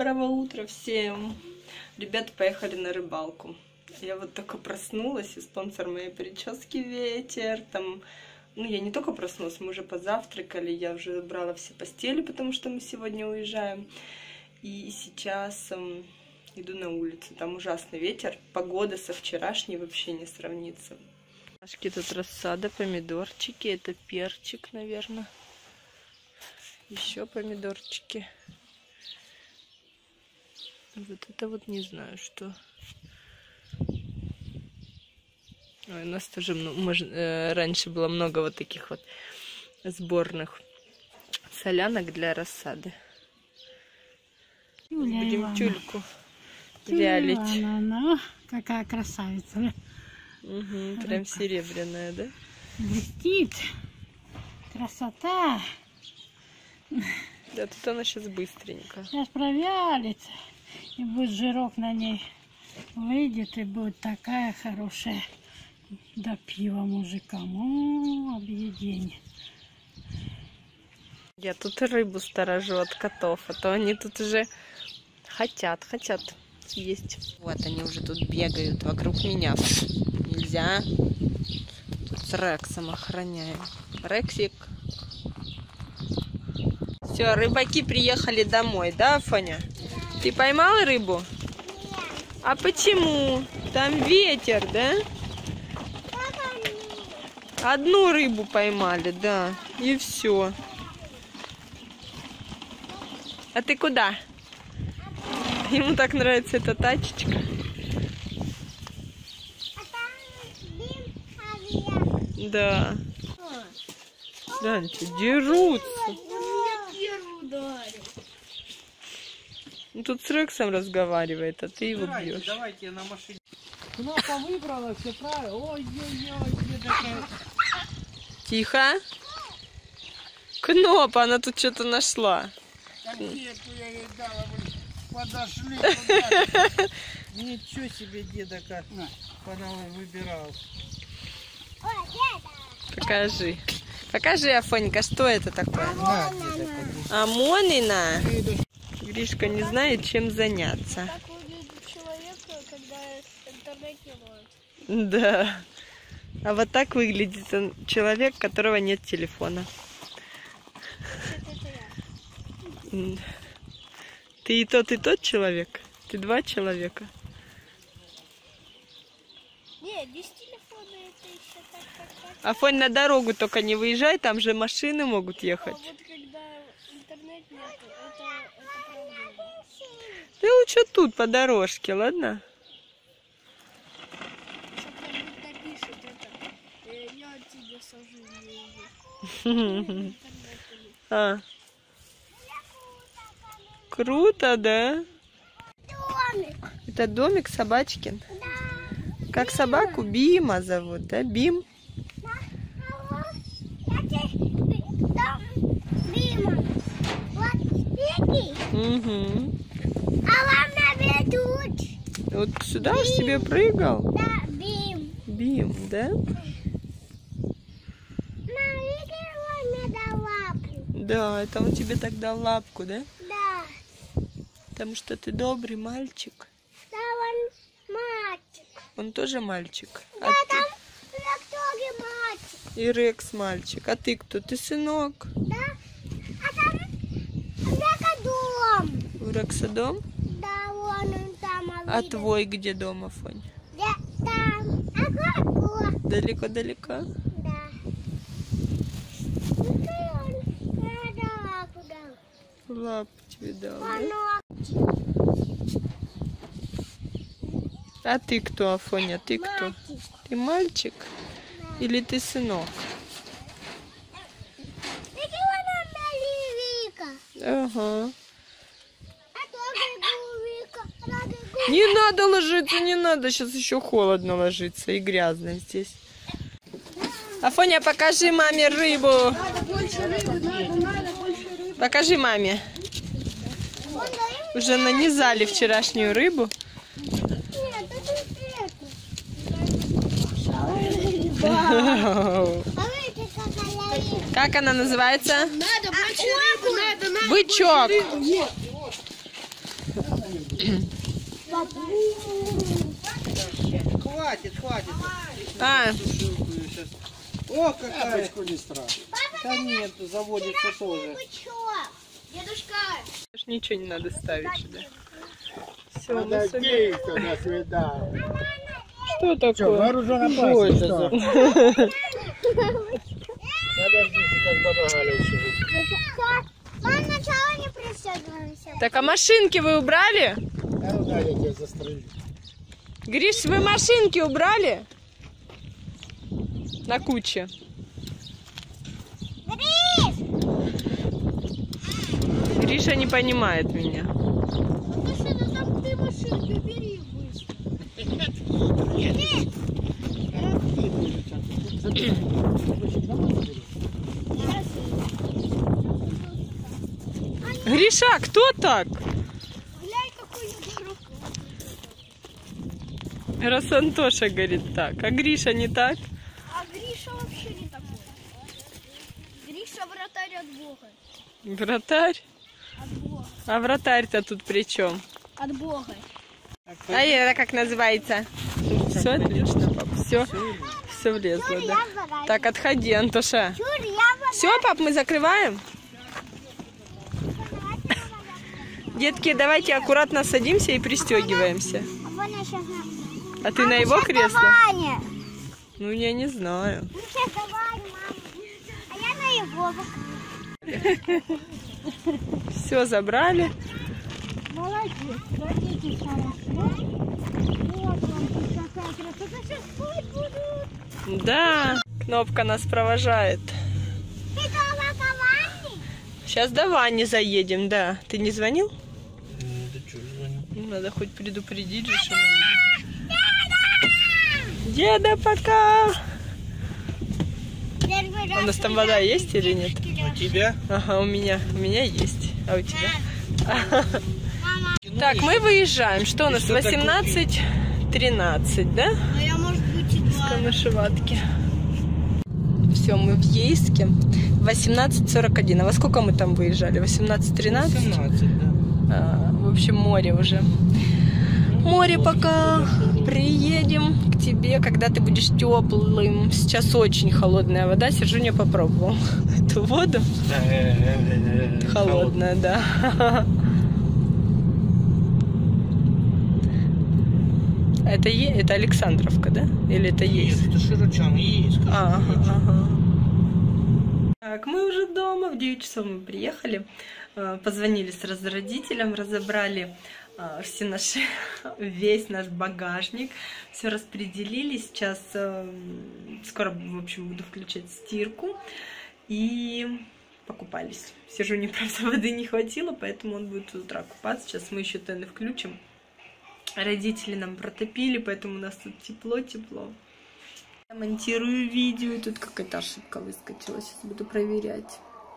Доброго утра всем! Ребята поехали на рыбалку. Я вот только проснулась, и спонсор моей прически ветер. Там, я не только проснулась, мы уже позавтракали, я уже убрала все постели, потому что мы сегодня уезжаем. И сейчас иду на улицу. Там ужасный ветер, погода со вчерашней вообще не сравнится. Тут рассада, помидорчики, это перчик, наверное. Еще помидорчики. Вот это вот не знаю, что. Ой, у нас тоже раньше было много вот таких вот сборных солянок для рассады. Будем тюльку вялить. Она, какая красавица. Угу, прям серебряная, да? Блестит. Красота. Да, тут она сейчас быстренько. Сейчас провялится. И будет жирок на ней. Выйдет и будет такая хорошая. До пива мужикам. О, объедение. Я тут рыбу сторожу от котов, а то они тут уже хотят есть. Вот они уже тут бегают вокруг меня. Нельзя. Тут с Рексом охраняем. Рексик. Все, рыбаки приехали домой, да, Афоня? Ты поймал рыбу? Нет. А почему? Там ветер, да? Одну рыбу поймали, да. И все. А ты куда? Ему так нравится эта тачечка. Да. Гляньте, дерутся. Ну, тут с Рексом разговаривает, а ты его бьешь. Давайте я на машине. Кнопа выбрала, все правильно. Ой-ой-ой, где такая. Тихо. Кнопа, она тут что-то нашла. Конфетку я ей дала, подошли. Ничего себе, дедака выбирал. Покажи. Покажи, Афонька, что это такое? Амонина. Гришка не знает, чем заняться. Как выглядит человек, когда интернет не ловит. Да. А вот так выглядит человек, у которого нет телефона. Ты и тот человек? Ты два человека? Нет, без телефона это еще так. Афонь, на дорогу только не выезжай, там же машины могут ехать. А вот когда интернет нет, это проблема. Ты лучше тут, по дорожке, ладно? Что-то напишет это. Я от тебя сажу. А. Круто, да? Домик. Это домик собачкин? Да. Как собаку Бима зовут, да? Бим? Да. Бима. Вот эти. Угу. А вам наведут. Вот сюда ж тебе прыгал? Да, Бим. Бим, да? Да, это он тебе так дал лапку, да? Да. Потому что ты добрый мальчик. Да, он мальчик. Он тоже мальчик. Да, там тоже мальчик. И Рекс мальчик. А ты кто? Ты сынок? Да. А там Река дом. У Рекса дом? Да, он там. А твой где дом, Афонь? Да, там. А какой? Далеко-далеко? Да. Лапу тебе дал, да? Оно. А ты кто, Афоня? Ты кто? Мальчик. Ты мальчик? Да. Или ты сынок? Ага. Не надо ложиться, не надо. Сейчас еще холодно ложиться и грязно здесь. Афоня, покажи маме рыбу. Покажи маме. Уже нанизали вчерашнюю рыбу. Как она называется? Надо больше рыбы, надо. Бычок. Хватит, хватит. А, Сушилку сейчас. О, какая! Не страшно. Да нет, заводится тоже. Дедушка! ничего не надо ставить сюда. Все, мы Подожди, до свидания. Что такое? Что, вооружен опасен, что? Подожди, сейчас баба Галя еще выйдет. Мам, сначала не пристегиваемся. Так, а машинки вы убрали? А ну да, я тебя застрелю. Гриш, вы машинки убрали? На куче. Гриша не понимает меня. Ну что, там ты машинки бери быстро. Гриша, кто так? Глянь, какой дорогу. Раз Антоша говорит так, а Гриша не так? А Гриша вообще не такой. Гриша вратарь от Бога. Вратарь? От Бога. А вратарь-то тут при чем? От Бога. А это как называется? Все отлично, пап. Все влезло, да? Так, отходи, Антоша. Все, пап, мы закрываем? Детки, давайте аккуратно садимся и пристегиваемся. А ты на его кресло? Ну, я не знаю. Ну, сейчас давай, мама. А я на его. Все, забрали. Молодец, садитесь хорошо. Вот вам тут какая красота. Сейчас спать будут. Да, Кнопка нас провожает. Ты дома к Ване? Сейчас до Вани заедем, да. Ты не звонил? Да что, звоню. Ну, надо хоть предупредить же, что мы едем. Деда, пока! У нас там вода есть или нет? У тебя? Ага, у меня есть. А у тебя? Так, мы выезжаем. Что у нас? 18:13, да? Ну, я, может быть, и два. Камышеватки. Все, мы в Ейске. 18:41. А во сколько мы там выезжали? 18:13? 17, да. В общем, море уже. Море пока. Приедем к тебе, когда ты будешь теплым. Сейчас очень холодная вода. Сержуня попробовал эту воду. Холодная, да. Это Александровка, да? Или это Ейск? Нет, это Широчан, Ейск. Ага. Так, мы уже дома, в 9 часов мы приехали, позвонили сразу родителям, разобрали весь наш багажник, все распределили. Сейчас скоро, в общем, буду включать стирку и покупались. Сержуне, правда, воды не хватило, поэтому он будет с утра купаться. Сейчас мы еще тены включим. Родители нам протопили, поэтому у нас тут тепло-тепло. Я монтирую видео, и тут какая-то ошибка выскочила. Сейчас буду проверять.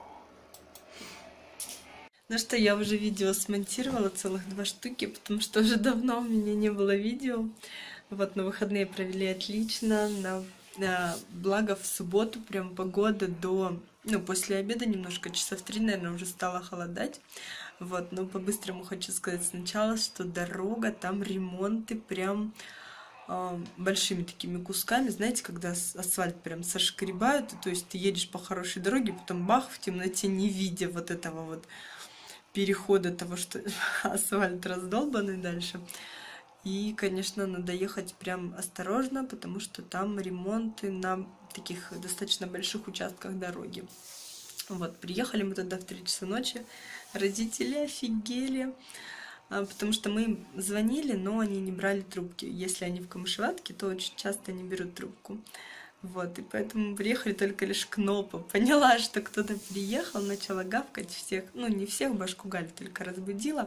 Ну что, я уже видео смонтировала, целых 2 штуки, потому что уже давно у меня не было видео. Вот, на выходные провели отлично. Благо в субботу прям погода после обеда немножко, часов 3, наверное, уже стало холодать. Вот, но по-быстрому хочу сказать сначала, что дорога, там ремонты прям большими такими кусками, знаете, когда асфальт прям сошкребают, то есть ты едешь по хорошей дороге, потом бах, в темноте, не видя вот этого вот перехода того, что асфальт раздолбанный дальше. И, конечно, надо ехать прям осторожно, потому что там ремонты на таких достаточно больших участках дороги. Вот, приехали мы туда в 3 часа ночи, родители офигели, потому что мы им звонили, но они не брали трубки. Если они в Камышеватке, то очень часто не берут трубку. Вот, и поэтому мы приехали только лишь Кнопа. Поняла, что кто-то приехал, начала гавкать всех, ну не всех, башку Галь только разбудила.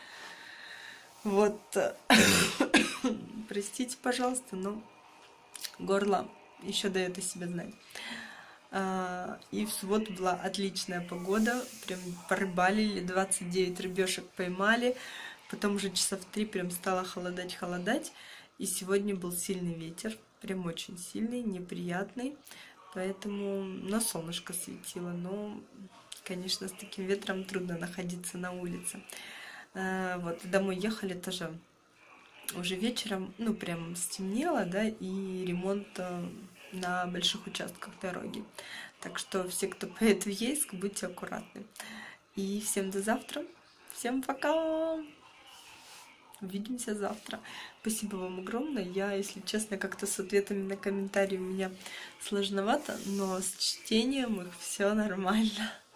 Вот, простите, пожалуйста, но горло еще дает о себе знать. И в субботу была отличная погода, прям порыбалили, 29 рыбешек поймали, потом уже часа в 3 прям стало холодать, и сегодня был сильный ветер, прям очень сильный, неприятный, поэтому на солнышко светило, но, конечно, с таким ветром трудно находиться на улице. Вот, домой ехали тоже уже вечером, ну, прям стемнело, да, и ремонт на больших участках дороги. Так что все, кто поедет в Ейск, будьте аккуратны. И всем до завтра. Всем пока! Увидимся завтра. Спасибо вам огромное. Я, если честно, как-то с ответами на комментарии у меня сложновато, но с чтением их все нормально.